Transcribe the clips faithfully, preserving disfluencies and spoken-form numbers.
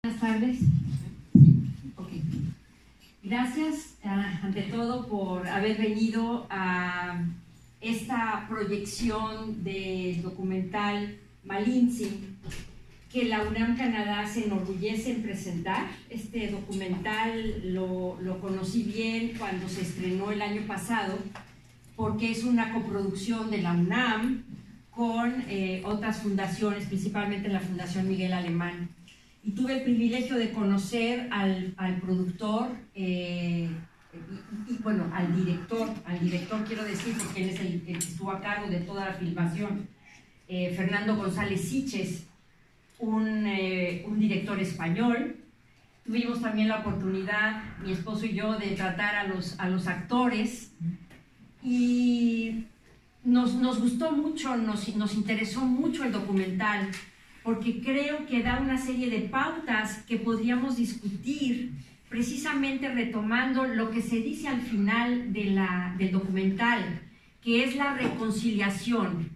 Buenas tardes. Okay. Gracias, uh, ante todo, por haber venido a esta proyección del documental Malintzin, que la UNAM Canadá se enorgullece en presentar. Este documental lo, lo conocí bien cuando se estrenó el año pasado, porque es una coproducción de la UNAM con eh, otras fundaciones, principalmente la Fundación Miguel Alemán. Y tuve el privilegio de conocer al, al productor eh, y, y, bueno, al director, al director quiero decir, porque él es el, el que estuvo a cargo de toda la filmación, eh, Fernando González Siches, un, eh, un director español. Tuvimos también la oportunidad, mi esposo y yo, de tratar a los, a los actores, y nos, nos gustó mucho, nos, nos interesó mucho el documental, porque creo que da una serie de pautas que podríamos discutir, precisamente retomando lo que se dice al final de la, del documental, que es la reconciliación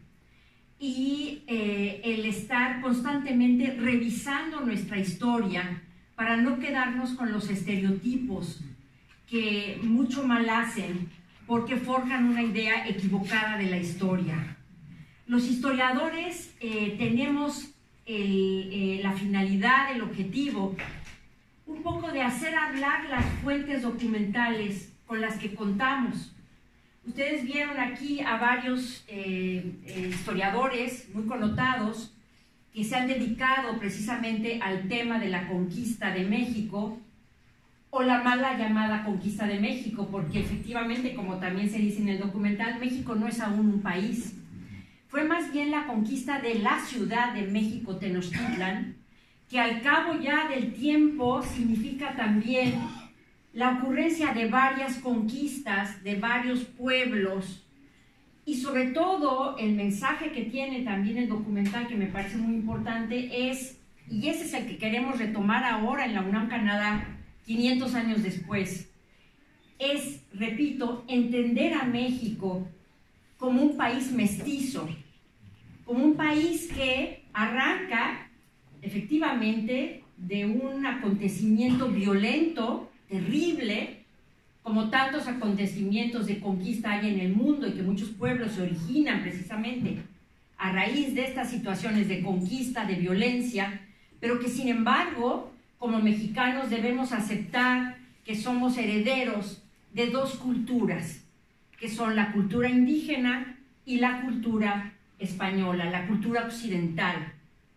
y eh, el estar constantemente revisando nuestra historia para no quedarnos con los estereotipos que mucho mal hacen, porque forjan una idea equivocada de la historia. Los historiadores eh, tenemos El, eh, la finalidad, el objetivo, un poco de hacer hablar las fuentes documentales con las que contamos. Ustedes vieron aquí a varios eh, eh, historiadores muy connotados que se han dedicado precisamente al tema de la conquista de México, o la mala llamada conquista de México, porque efectivamente, como también se dice en el documental, México no es aún un país. Fue más bien la conquista de la ciudad de México, Tenochtitlan, que al cabo ya del tiempo significa también la ocurrencia de varias conquistas, de varios pueblos, y sobre todo el mensaje que tiene también el documental, que me parece muy importante, es, y ese es el que queremos retomar ahora en la UNAM Canadá, quinientos años después, es, repito, entender a México como un país mestizo, como un país que arranca efectivamente de un acontecimiento violento, terrible, como tantos acontecimientos de conquista hay en el mundo y que muchos pueblos se originan precisamente a raíz de estas situaciones de conquista, de violencia, pero que sin embargo, como mexicanos debemos aceptar que somos herederos de dos culturas, que son la cultura indígena y la cultura española, la cultura occidental.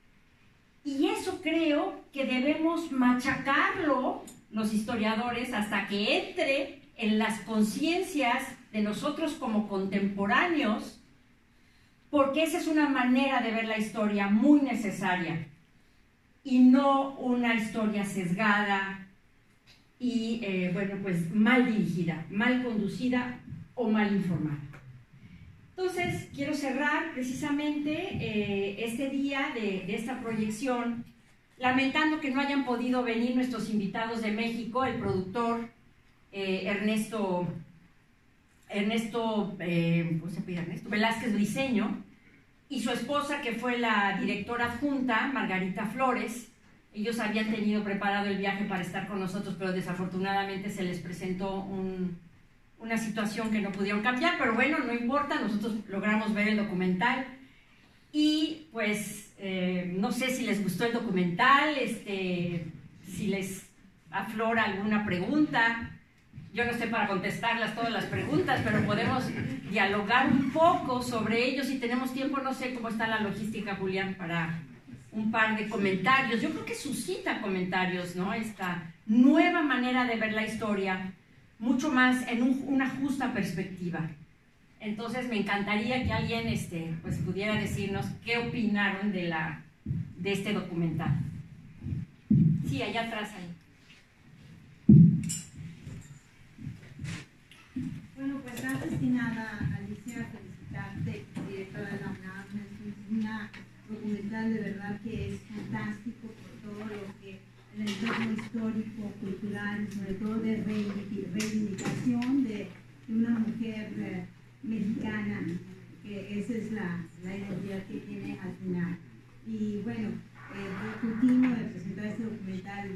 Y eso creo que debemos machacarlo los historiadores hasta que entre en las conciencias de nosotros como contemporáneos, porque esa es una manera de ver la historia muy necesaria y no una historia sesgada y, eh, bueno, pues mal dirigida, mal conducida o mal informada. Entonces, quiero cerrar precisamente eh, este día de, de esta proyección, lamentando que no hayan podido venir nuestros invitados de México, el productor eh, Ernesto, Ernesto, eh, ¿cómo se pide Ernesto? Velázquez Briceño, y su esposa, que fue la directora adjunta, Margarita Flores. Ellos habían tenido preparado el viaje para estar con nosotros, pero desafortunadamente se les presentó un... una situación que no pudieron cambiar, pero bueno, no importa, nosotros logramos ver el documental y pues eh, no sé si les gustó el documental, este, si les aflora alguna pregunta. Yo no estoy para contestarlas todas las preguntas, pero podemos dialogar un poco sobre ellos. Si tenemos tiempo, no sé cómo está la logística, Julián, para un par de comentarios. Yo creo que suscita comentarios, ¿no? Esta nueva manera de ver la historia, mucho más en un, una justa perspectiva. Entonces me encantaría que alguien este, pues, pudiera decirnos qué opinaron de, la, de este documental. Sí, allá atrás ahí. Bueno, pues antes que nada, Alicia, felicitarte, directora de la UNAM. Es una documental de verdad que es fantástico por todo lo que en el entorno histórico, cultural, sobre todo de reivindicación de, de una mujer eh, mexicana, que esa es la, la identidad que tiene al final. Y bueno, eh, continuo de presentar este documental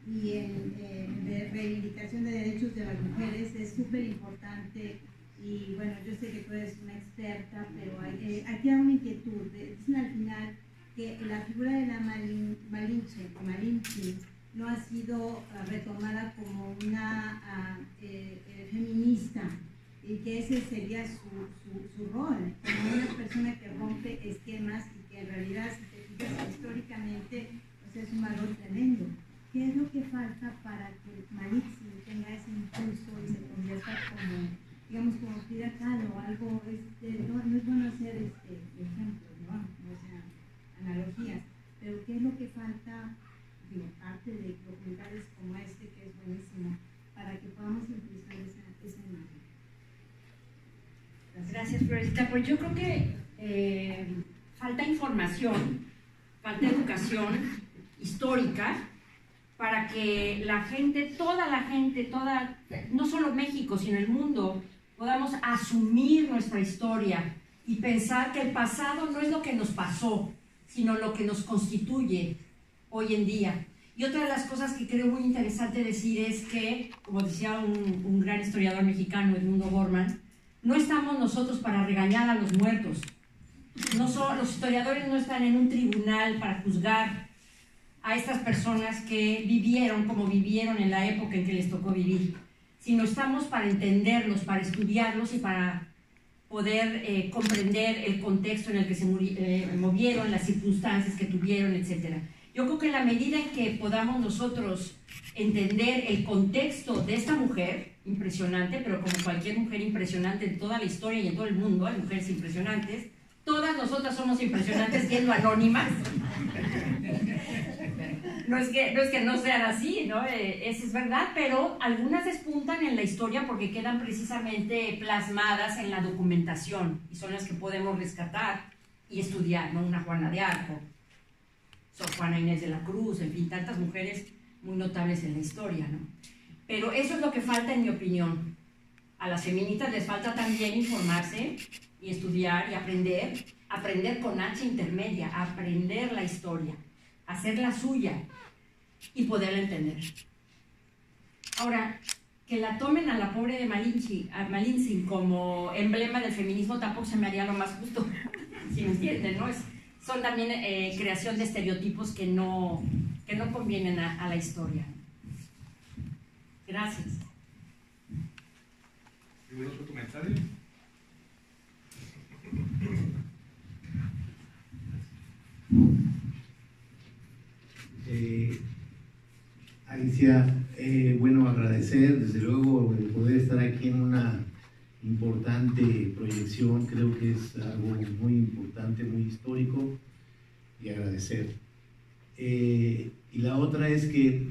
y en eh, de reivindicación de derechos de las mujeres es súper importante. Y bueno, yo sé que tú eres una experta, pero hay, eh, aquí hay una inquietud. Dicen al final que la figura de la Malin, Malinche, o Malinche no ha sido uh, retomada como una uh, eh, eh, feminista, y que ese sería su, su, su rol, como una persona que rompe esquemas y que en realidad, si te fijas históricamente, pues es un valor tremendo. ¿Qué es lo que falta para que Malinche tenga ese impulso y se convierta como, digamos, como Frida Kahlo, algo, este, no, no es bueno hacer este, ejemplos, ¿no? O sea, analogías, pero ¿qué es lo que falta, digo, parte de documentales como este, que es buenísimo, para que podamos impulsar esa, esa imagen? Gracias, Gracias Florecita. Pues yo creo que eh, falta información, falta educación histórica, para que la gente, toda la gente, toda, no solo México, sino el mundo, podamos asumir nuestra historia y pensar que el pasado no es lo que nos pasó, sino lo que nos constituye hoy en día. Y otra de las cosas que creo muy interesante decir es que, como decía un, un gran historiador mexicano, Edmundo Gorman, no estamos nosotros para regañar a los muertos. No son, los historiadores no están en un tribunal para juzgar a estas personas que vivieron como vivieron en la época en que les tocó vivir, sino estamos para entenderlos, para estudiarlos y para poder eh, comprender el contexto en el que se eh, movieron, las circunstancias que tuvieron, etcétera. Yo creo que en la medida en que podamos nosotros entender el contexto de esta mujer, impresionante, pero como cualquier mujer impresionante en toda la historia y en todo el mundo, hay mujeres impresionantes, todas nosotras somos impresionantes siendo anónimas. No es que no, es que no sean así, ¿no? Eh, eso es verdad, pero algunas despuntan en la historia porque quedan precisamente plasmadas en la documentación y son las que podemos rescatar y estudiar, ¿no? Una Juana de Arco, Sor Juana Inés de la Cruz, en fin, tantas mujeres muy notables en la historia, ¿no? Pero eso es lo que falta, en mi opinión. A las feministas les falta también informarse y estudiar y aprender, aprender con H intermedia, aprender la historia, hacerla suya y poderla entender. Ahora, que la tomen a la pobre de Malinche, a Malinche como emblema del feminismo tampoco se me haría lo más justo, si me entienden, ¿no? Es, son también eh, creación de estereotipos que no, que no convienen a, a la historia. Gracias. ¿Algún otro comentario? Eh, Alicia, eh, bueno, agradecer desde luego el poder estar aquí en una importante proyección, creo que es algo muy importante, muy histórico, y agradecer. Eh, y la otra es que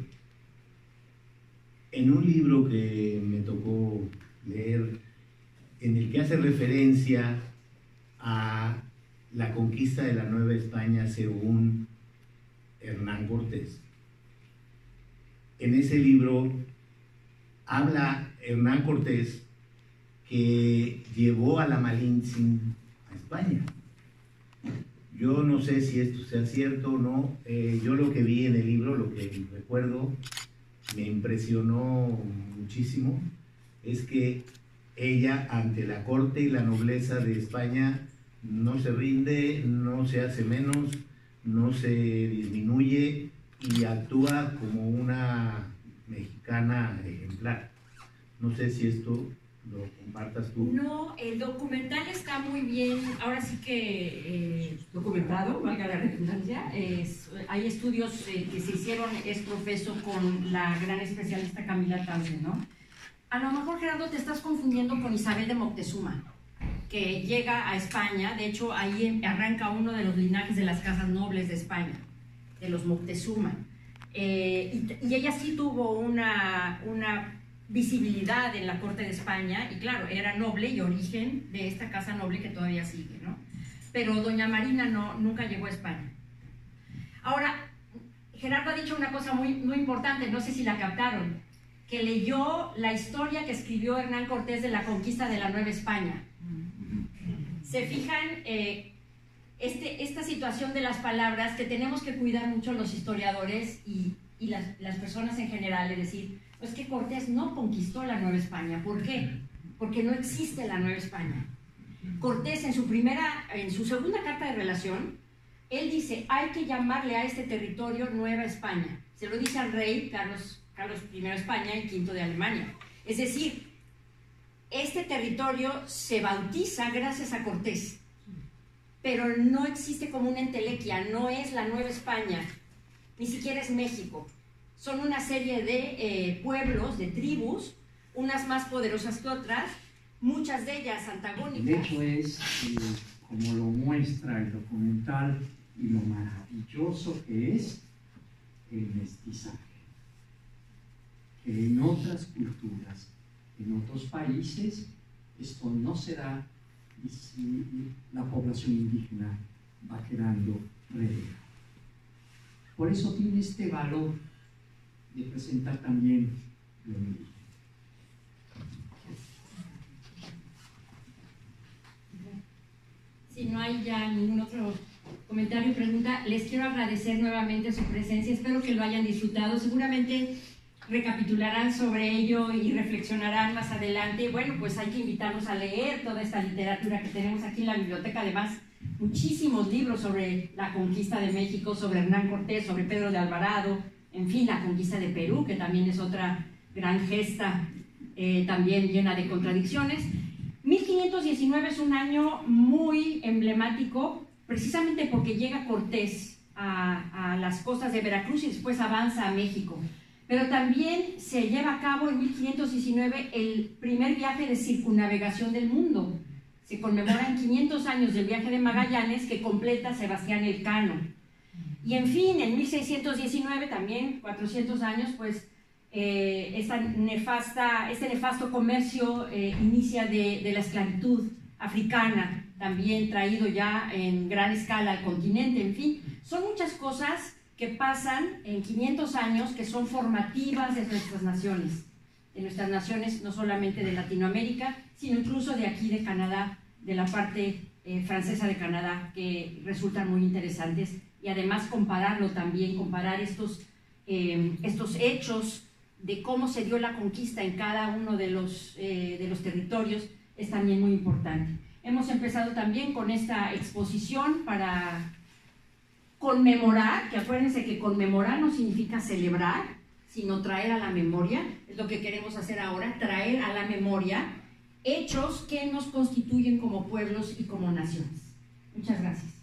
en un libro que me tocó leer, en el que hace referencia a la conquista de la Nueva España según Hernán Cortés. En ese libro habla Hernán Cortés que llevó a la Malinche a España. Yo no sé si esto sea cierto o no, eh, yo lo que vi en el libro, lo que recuerdo, me impresionó muchísimo, es que ella ante la corte y la nobleza de España no se rinde, no se hace menos, no se disminuye y actúa como una mexicana ejemplar. No sé si esto lo compartas tú. No, el documental está muy bien, ahora sí que eh, documentado, valga la redundancia. Es, hay estudios eh, que se hicieron, es profeso con la gran especialista Camila Tausen, ¿no? A lo mejor, Gerardo, te estás confundiendo con Isabel de Moctezuma, que llega a España. De hecho, ahí arranca uno de los linajes de las casas nobles de España, de los Moctezuma. Eh, y, y ella sí tuvo una, una visibilidad en la corte de España, y claro, era noble y origen de esta casa noble que todavía sigue, ¿no? Pero doña Marina no, nunca llegó a España. Ahora, Gerardo ha dicho una cosa muy, muy importante, no sé si la captaron, que leyó la historia que escribió Hernán Cortés de la conquista de la Nueva España. Se fijan eh, este, esta situación de las palabras que tenemos que cuidar mucho los historiadores, y y las, las personas en general de decir, pues que Cortés no conquistó la Nueva España. ¿Por qué? Porque no existe la Nueva España. Cortés en su primera, en su segunda carta de relación, él dice, hay que llamarle a este territorio Nueva España. Se lo dice al rey Carlos, Carlos primero de España y quinto de Alemania. Es decir, este territorio se bautiza gracias a Cortés, pero no existe como una entelequia, no es la Nueva España, ni siquiera es México. Son una serie de eh, pueblos, de tribus, unas más poderosas que otras, muchas de ellas antagónicas. El hecho es, eh, como lo muestra el documental, y lo maravilloso que es el mestizaje, que en otras culturas, en otros países, esto no se da y si la población indígena va quedando relegada. Por eso tiene este valor de presentar también lo indígena. Si no hay ya ningún otro comentario o pregunta, les quiero agradecer nuevamente su presencia. Espero que lo hayan disfrutado. Seguramente recapitularán sobre ello y reflexionarán más adelante. Bueno, pues hay que invitarlos a leer toda esta literatura que tenemos aquí en la biblioteca. Además, muchísimos libros sobre la conquista de México, sobre Hernán Cortés, sobre Pedro de Alvarado, en fin, la conquista de Perú, que también es otra gran gesta, eh, también llena de contradicciones. mil quinientos diecinueve es un año muy emblemático, precisamente porque llega Cortés a, a las costas de Veracruz y después avanza a México. Pero también se lleva a cabo en mil quinientos diecinueve el primer viaje de circunnavegación del mundo. Se conmemoran quinientos años del viaje de Magallanes que completa Sebastián Elcano. Y en fin, en mil seiscientos diecinueve, también cuatrocientos años, pues eh, esta nefasta, este nefasto comercio eh, inicia de, de la esclavitud africana, también traído ya en gran escala al continente. En fin, son muchas cosas que pasan en quinientos años que son formativas de nuestras naciones, de nuestras naciones no solamente de Latinoamérica, sino incluso de aquí de Canadá, de la parte eh, francesa de Canadá, que resultan muy interesantes, y además compararlo también, comparar estos, eh, estos hechos de cómo se dio la conquista en cada uno de los, eh, de los territorios, es también muy importante. Hemos empezado también con esta exposición para conmemorar, que acuérdense que conmemorar no significa celebrar, sino traer a la memoria, es lo que queremos hacer ahora, traer a la memoria hechos que nos constituyen como pueblos y como naciones. Muchas gracias.